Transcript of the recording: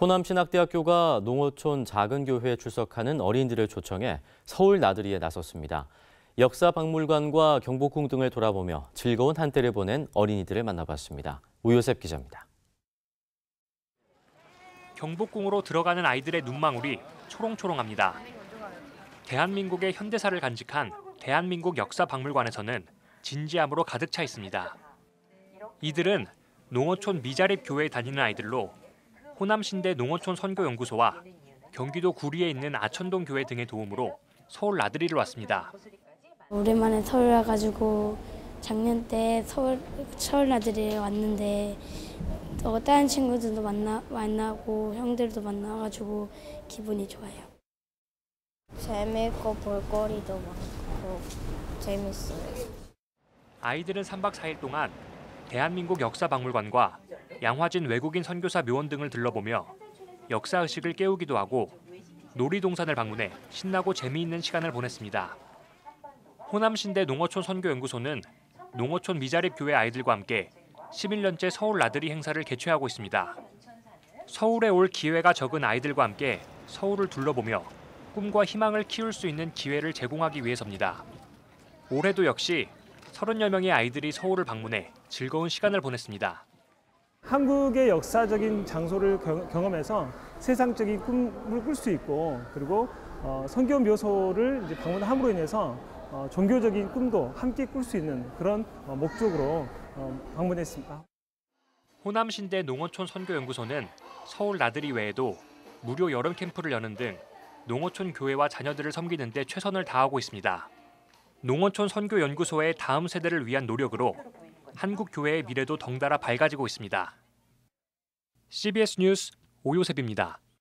호남신학대학교가 농어촌 작은 교회에 출석하는 어린이들을 초청해 서울 나들이에 나섰습니다. 역사박물관과 경복궁 등을 돌아보며 즐거운 한때를 보낸 어린이들을 만나봤습니다. 우효셉 기자입니다. 경복궁으로 들어가는 아이들의 눈망울이 초롱초롱합니다. 대한민국의 현대사를 간직한 대한민국 역사박물관에서는 진지함으로 가득 차 있습니다. 이들은 농어촌 미자립 교회에 다니는 아이들로 호남신대 농어촌 선교연구소와 경기도 구리에 있는 아천동 교회 등의 도움으로 서울 나들이를 왔습니다. 오랜만에 서울 와가지고 작년 때 서울 나들이에 왔는데 다른 친구들도 만나고 형들도 만나가지고 기분이 좋아요. 재밌고 볼거리도 많고 재밌어요. 아이들은 3박 4일 동안 대한민국 역사박물관과 양화진 외국인 선교사 묘원 등을 들러보며 역사의식을 깨우기도 하고 놀이동산을 방문해 신나고 재미있는 시간을 보냈습니다. 호남신대 농어촌 선교연구소는 농어촌 미자립 교회 아이들과 함께 11년째 서울 나들이 행사를 개최하고 있습니다. 서울에 올 기회가 적은 아이들과 함께 서울을 둘러보며 꿈과 희망을 키울 수 있는 기회를 제공하기 위해서입니다. 올해도 역시 30여 명의 아이들이 서울을 방문해 즐거운 시간을 보냈습니다. 한국의 역사적인 장소를 경험해서 세상적인 꿈을 꿀 수 있고, 그리고 선교 묘소를 이제 방문함으로 인해서 종교적인 꿈도 함께 꿀 수 있는 그런 목적으로 방문했습니다. 호남신대 농어촌 선교연구소는 서울 나들이 외에도 무료 여름 캠프를 여는 등 농어촌 교회와 자녀들을 섬기는 데 최선을 다하고 있습니다. 농어촌 선교연구소의 다음 세대를 위한 노력으로 한국 교회의 미래도 덩달아 밝아지고 있습니다. CBS 뉴스 오효셉입니다.